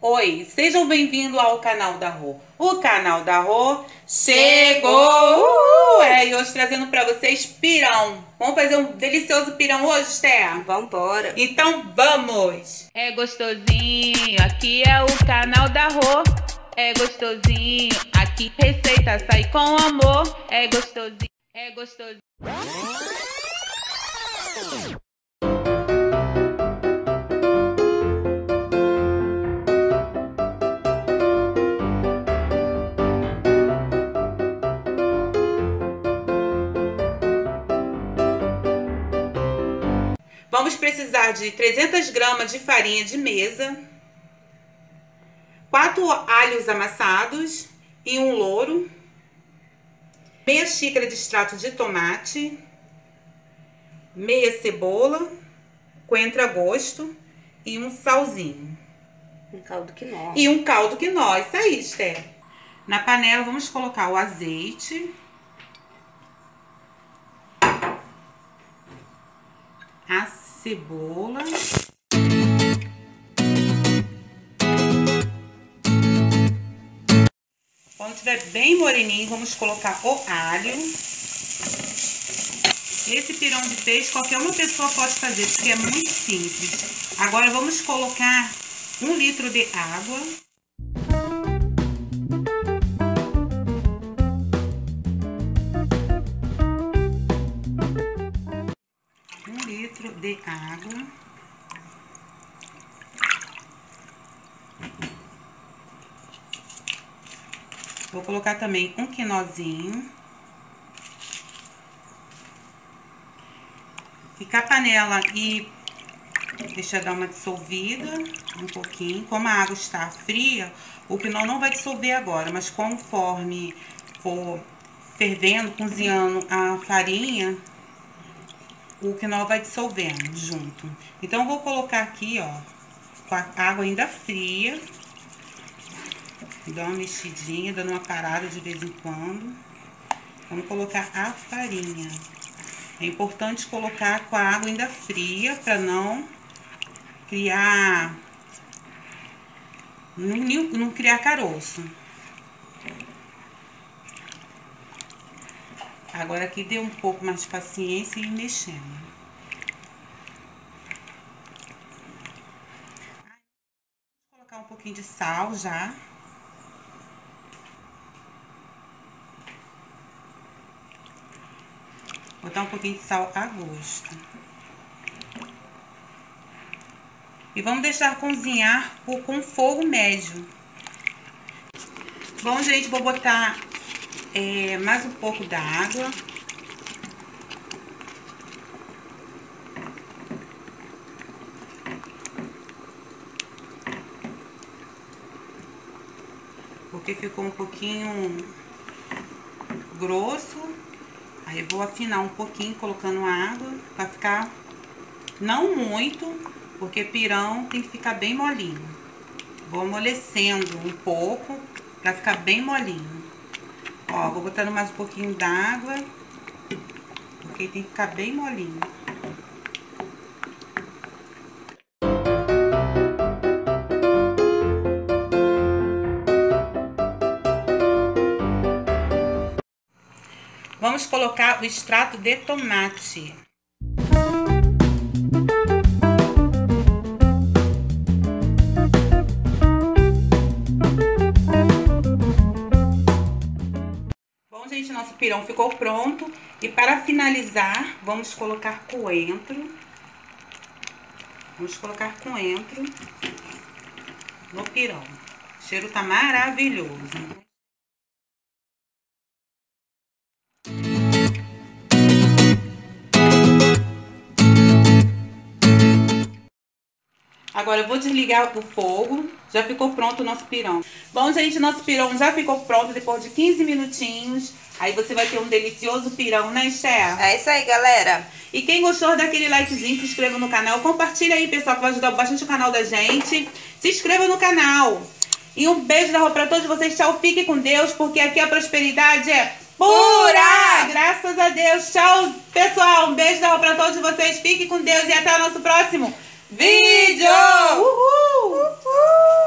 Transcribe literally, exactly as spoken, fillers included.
Oi, sejam bem-vindos ao canal da Rô. O canal da Rô chegou! Uhul! É, e hoje trazendo pra vocês pirão. Vamos fazer um delicioso pirão hoje, Esther? Vambora! Então vamos! É gostosinho, aqui é o canal da Rô. É gostosinho, aqui receita sai com amor. É gostosinho, é gostosinho. Vamos precisar de trezentas gramas de farinha de mesa, quatro alhos amassados e um louro, meia xícara de extrato de tomate, meia cebola, coentro a gosto e um salzinho. Um caldo quinó. E um caldo quinó, isso aí, Esther. Na panela vamos colocar o azeite, a cebola, quando estiver bem moreninho, vamos colocar o alho. Esse pirão de peixe qualquer uma pessoa pode fazer, porque é muito simples. Agora vamos colocar um litro de água. Um litro de água. Vou colocar também um quinozinho. Ficar a panela e deixa dar uma dissolvida um pouquinho. Como a água está fria, o quinó não vai dissolver agora, mas conforme for fervendo, cozinhando a farinha, o quinó vai dissolvendo junto. Então, eu vou colocar aqui, ó, com a água ainda fria. Dá uma mexidinha, dando uma parada de vez em quando. Vamos colocar a farinha. É importante colocar com a água ainda fria, para não criar... Não, não criar caroço. Agora aqui dê um pouco mais de paciência e ir mexendo. Vou colocar um pouquinho de sal já. Botar um pouquinho de sal a gosto. E vamos deixar cozinhar com fogo médio. Bom, gente, vou botar é, mais um pouco da água. Porque ficou um pouquinho grosso. Aí eu vou afinar um pouquinho colocando água pra ficar não muito, porque pirão tem que ficar bem molinho. Vou amolecendo um pouco pra ficar bem molinho. Ó, vou botando mais um pouquinho d'água, porque tem que ficar bem molinho. Vamos colocar o extrato de tomate. Bom, gente, nosso pirão ficou pronto. E para finalizar, vamos colocar coentro. Vamos colocar coentro no pirão. O cheiro tá maravilhoso. Agora eu vou desligar o fogo, já ficou pronto o nosso pirão. Bom, gente, nosso pirão já ficou pronto depois de quinze minutinhos. Aí você vai ter um delicioso pirão, né, Esther? É isso aí, galera. E quem gostou, dá aquele likezinho, se inscreva no canal. Compartilha aí, pessoal, que vai ajudar bastante o canal da gente. Se inscreva no canal. E um beijo da Rô pra todos vocês. Tchau, fique com Deus, porque aqui a prosperidade é pura! Graças a Deus. Tchau, pessoal. Um beijo da Rô pra todos vocês. Fique com Deus e até o nosso próximo vídeo! Uhul! Uhul!